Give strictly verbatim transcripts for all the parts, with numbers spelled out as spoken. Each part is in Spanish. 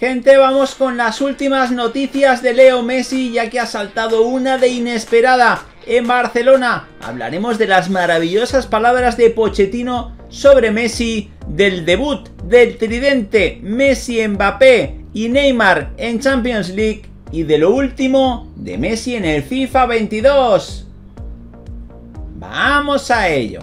Gente, vamos con las últimas noticias de Leo Messi, ya que ha saltado una de inesperada en Barcelona. Hablaremos de las maravillosas palabras de Pochettino sobre Messi, del debut del tridente Messi, Mbappé y Neymar en Champions League y de lo último de Messi en el FIFA veintidós. ¡Vamos a ello!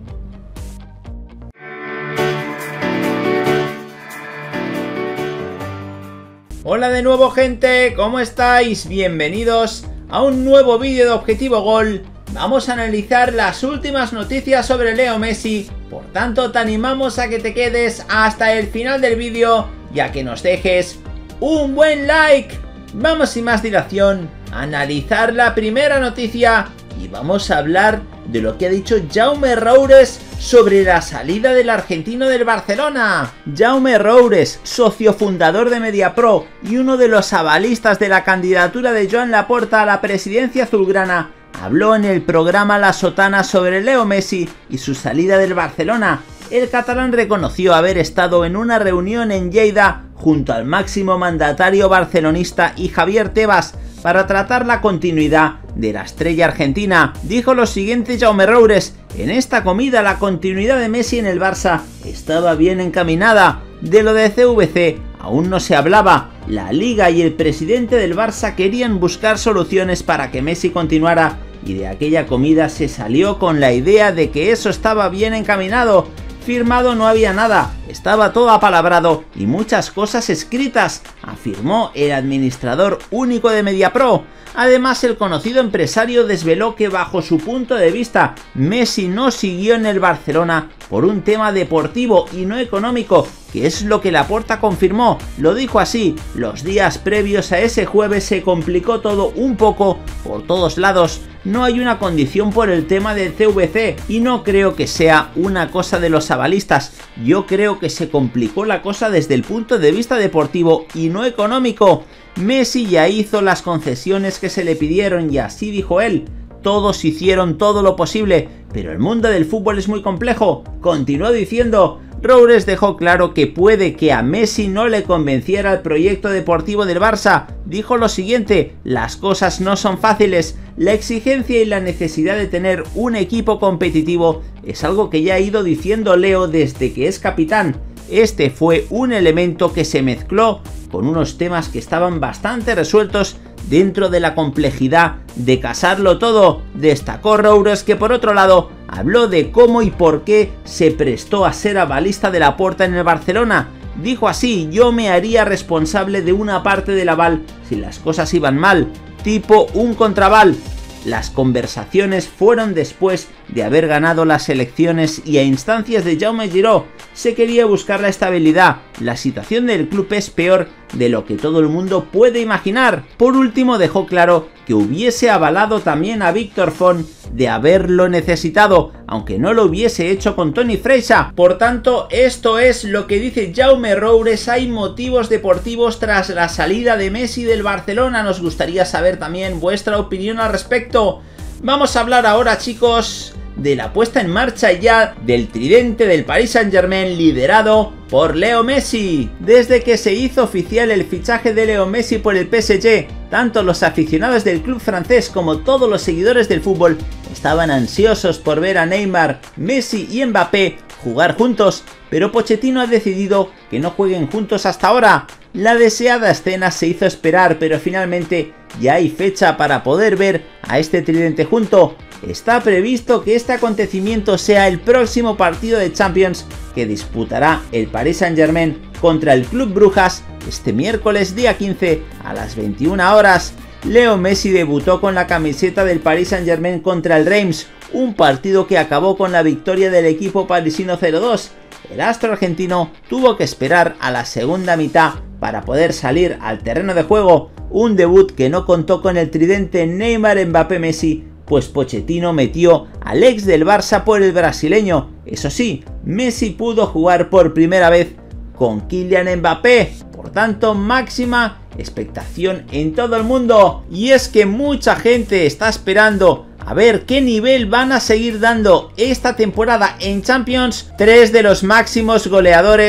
Hola de nuevo, gente, ¿cómo estáis? Bienvenidos a un nuevo vídeo de Objetivo Gol. Vamos a analizar las últimas noticias sobre Leo Messi, por tanto te animamos a que te quedes hasta el final del vídeo y a que nos dejes un buen like. Vamos sin más dilación a analizar la primera noticia y vamos a hablar de lo que ha dicho Jaume Roures sobre la salida del argentino del Barcelona. Jaume Roures, socio fundador de Mediapro y uno de los avalistas de la candidatura de Joan Laporta a la presidencia azulgrana, habló en el programa La Sotana sobre Leo Messi y su salida del Barcelona. El catalán reconoció haber estado en una reunión en Lleida junto al máximo mandatario barcelonista y Javier Tebas para tratar la continuidad de la estrella argentina. Dijo lo siguiente Jaume Roures: en esta comida la continuidad de Messi en el Barça estaba bien encaminada. De lo de C V C aún no se hablaba. La Liga y el presidente del Barça querían buscar soluciones para que Messi continuara y de aquella comida se salió con la idea de que eso estaba bien encaminado. Firmado no había nada, estaba todo apalabrado y muchas cosas escritas, afirmó el administrador único de Mediapro. Además, el conocido empresario desveló que bajo su punto de vista, Messi no siguió en el Barcelona por un tema deportivo y no económico, que es lo que Laporta confirmó. Lo dijo así: los días previos a ese jueves se complicó todo un poco por todos lados. No hay una condición por el tema del C V C y no creo que sea una cosa de los avalistas. Yo creo que se complicó la cosa desde el punto de vista deportivo y no económico. Messi ya hizo las concesiones que se le pidieron y así dijo él. Todos hicieron todo lo posible, pero el mundo del fútbol es muy complejo. Continuó diciendo. Roures dejó claro que puede que a Messi no le convenciera el proyecto deportivo del Barça. Dijo lo siguiente: las cosas no son fáciles, la exigencia y la necesidad de tener un equipo competitivo es algo que ya ha ido diciendo Leo desde que es capitán. Este fue un elemento que se mezcló con unos temas que estaban bastante resueltos dentro de la complejidad de casarlo todo. Destacó Roures que por otro lado habló de cómo y por qué se prestó a ser avalista de Laporta en el Barcelona. Dijo así: yo me haría responsable de una parte del aval si las cosas iban mal, tipo un contraval. Las conversaciones fueron después de haber ganado las elecciones y a instancias de Jaume Giró. Se quería buscar la estabilidad. La situación del club es peor de lo que todo el mundo puede imaginar. Por último, dejó claro que hubiese avalado también a Víctor Font de haberlo necesitado, aunque no lo hubiese hecho con Toni Freixa. Por tanto, esto es lo que dice Jaume Roures. Hay motivos deportivos tras la salida de Messi del Barcelona. Nos gustaría saber también vuestra opinión al respecto. Vamos a hablar ahora, chicos, de la puesta en marcha ya del tridente del Paris Saint-Germain liderado por Leo Messi. Desde que se hizo oficial el fichaje de Leo Messi por el P S G, tanto los aficionados del club francés como todos los seguidores del fútbol estaban ansiosos por ver a Neymar, Messi y Mbappé jugar juntos, pero Pochettino ha decidido que no jueguen juntos hasta ahora. La deseada escena se hizo esperar, pero finalmente ya hay fecha para poder ver a este tridente junto. Está previsto que este acontecimiento sea el próximo partido de Champions que disputará el Paris Saint-Germain contra el Club Brujas este miércoles día quince a las veintiuna horas. Leo Messi debutó con la camiseta del Paris Saint-Germain contra el Reims, un partido que acabó con la victoria del equipo parisino cero dos. El astro argentino tuvo que esperar a la segunda mitad para poder salir al terreno de juego, un debut que no contó con el tridente Neymar, Mbappé, Messi, pues Pochettino metió al ex del Barça por el brasileño. Eso sí, Messi pudo jugar por primera vez con Kylian Mbappé, por tanto máxima expectación en todo el mundo. Y es que mucha gente está esperando a ver qué nivel van a seguir dando esta temporada en Champions tres de los máximos goleadores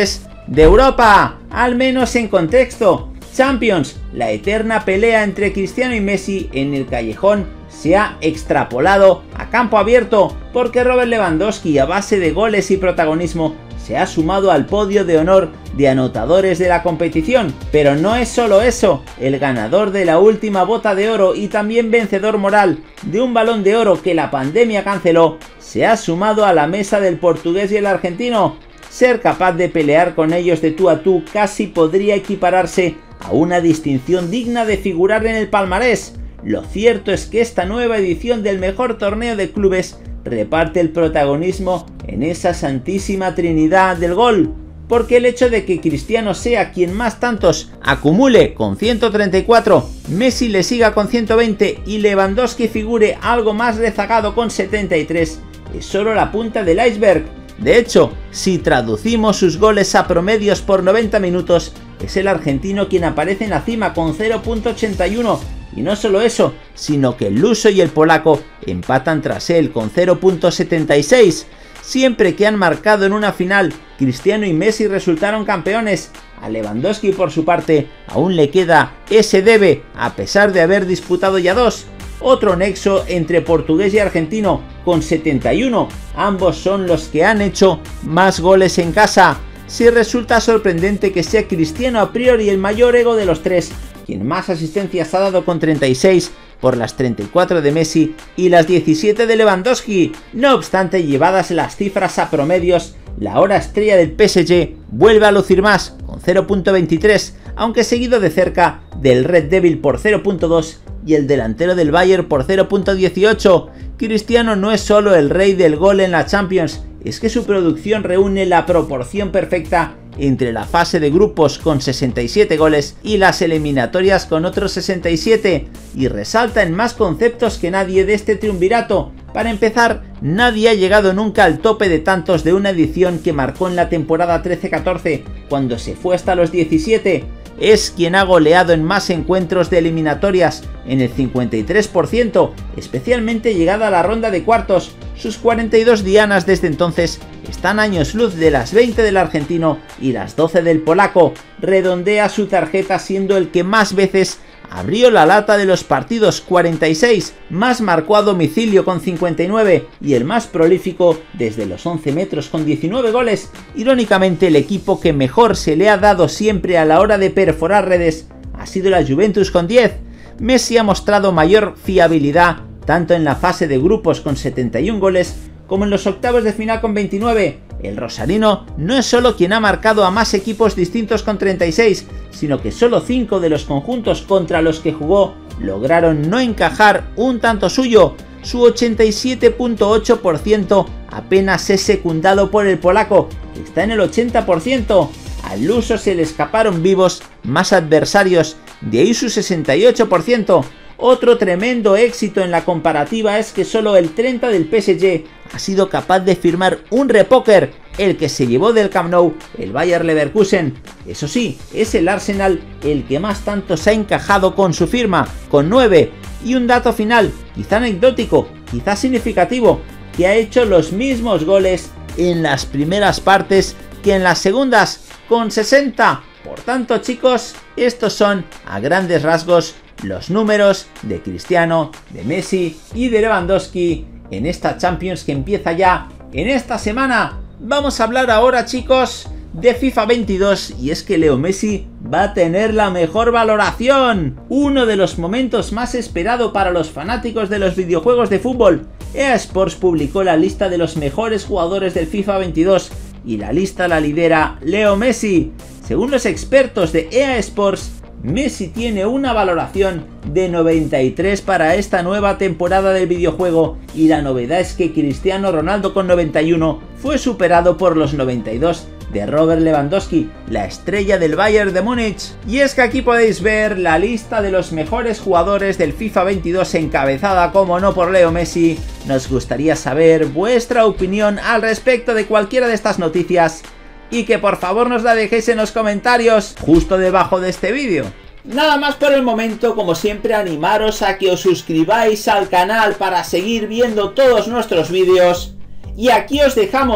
de Europa, al menos en contexto. Champions, la eterna pelea entre Cristiano y Messi en el callejón se ha extrapolado a campo abierto porque Robert Lewandowski, a base de goles y protagonismo, se ha sumado al podio de honor de anotadores de la competición. Pero no es solo eso, el ganador de la última bota de oro y también vencedor moral de un balón de oro que la pandemia canceló, se ha sumado a la mesa del portugués y el argentino. Ser capaz de pelear con ellos de tú a tú casi podría equipararse a una distinción digna de figurar en el palmarés. Lo cierto es que esta nueva edición del mejor torneo de clubes reparte el protagonismo en esa santísima trinidad del gol, porque el hecho de que Cristiano sea quien más tantos acumule con ciento treinta y cuatro, Messi le siga con ciento veinte y Lewandowski figure algo más rezagado con setenta y tres, es solo la punta del iceberg. De hecho, si traducimos sus goles a promedios por noventa minutos, es el argentino quien aparece en la cima con cero punto ochenta y uno, y no solo eso, sino que el luso y el polaco empatan tras él con cero punto setenta y seis. Siempre que han marcado en una final, Cristiano y Messi resultaron campeones. A Lewandowski, por su parte, aún le queda ese debe, a pesar de haber disputado ya dos. Otro nexo entre portugués y argentino, con setenta y uno, ambos son los que han hecho más goles en casa. Sí resulta sorprendente que sea Cristiano a priori el mayor ego de los tres, quien más asistencias ha dado con treinta y seis por las treinta y cuatro de Messi y las diecisiete de Lewandowski. No obstante, llevadas las cifras a promedios, la hora estrella del P S G vuelve a lucir más, con cero punto veintitrés, aunque seguido de cerca del Red Devil por cero punto dos y el delantero del Bayern por cero punto dieciocho. Cristiano no es solo el rey del gol en la Champions, es que su producción reúne la proporción perfecta entre la fase de grupos con sesenta y siete goles y las eliminatorias con otros sesenta y siete, y resalta en más conceptos que nadie de este triunvirato. Para empezar, nadie ha llegado nunca al tope de tantos de una edición que marcó en la temporada trece catorce, cuando se fue hasta los diecisiete. Es quien ha goleado en más encuentros de eliminatorias, en el cincuenta y tres por ciento, especialmente llegada a la ronda de cuartos. Sus cuarenta y dos dianas desde entonces están años luz de las veinte del argentino y las doce del polaco. Redondea su tarjeta siendo el que más veces abrió la lata de los partidos, cuarenta y seis, más marcó a domicilio con cincuenta y nueve y el más prolífico desde los once metros con diecinueve goles. Irónicamente, el equipo que mejor se le ha dado siempre a la hora de perforar redes ha sido la Juventus con diez. Messi ha mostrado mayor fiabilidad tanto en la fase de grupos con setenta y uno goles como en los octavos de final con veintinueve. El rosarino no es solo quien ha marcado a más equipos distintos con treinta y seis, sino que solo cinco de los conjuntos contra los que jugó lograron no encajar un tanto suyo. Su ochenta y siete punto ocho por ciento apenas es secundado por el polaco, que está en el ochenta por ciento. Al luso se le escaparon vivos más adversarios, de ahí su sesenta y ocho por ciento. Otro tremendo éxito en la comparativa es que solo el treinta del P S G ha sido capaz de firmar un repóker, el que se llevó del Camp Nou el Bayer Leverkusen. Eso sí, es el Arsenal el que más tantos ha encajado con su firma, con nueve. Y un dato final, quizá anecdótico, quizá significativo, que ha hecho los mismos goles en las primeras partes que en las segundas, con sesenta. Por tanto, chicos, estos son a grandes rasgos los números de Cristiano, de Messi y de Lewandowski en esta Champions que empieza ya en esta semana. Vamos a hablar ahora, chicos, de FIFA veintidós, y es que Leo Messi va a tener la mejor valoración. Uno de los momentos más esperados para los fanáticos de los videojuegos de fútbol. E A Sports publicó la lista de los mejores jugadores del FIFA veintidós y la lista la lidera Leo Messi. Según los expertos de E A Sports, Messi tiene una valoración de noventa y tres para esta nueva temporada del videojuego, y la novedad es que Cristiano Ronaldo con noventa y uno fue superado por los noventa y dos de Robert Lewandowski, la estrella del Bayern de Múnich. Y es que aquí podéis ver la lista de los mejores jugadores del FIFA veintidós encabezada, como no, por Leo Messi. Nos gustaría saber vuestra opinión al respecto de cualquiera de estas noticias, y que por favor nos la dejéis en los comentarios justo debajo de este vídeo. Nada más por el momento, como siempre animaros a que os suscribáis al canal para seguir viendo todos nuestros vídeos, y aquí os dejamos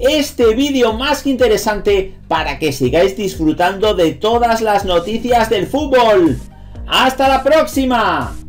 este vídeo más que interesante para que sigáis disfrutando de todas las noticias del fútbol. ¡Hasta la próxima!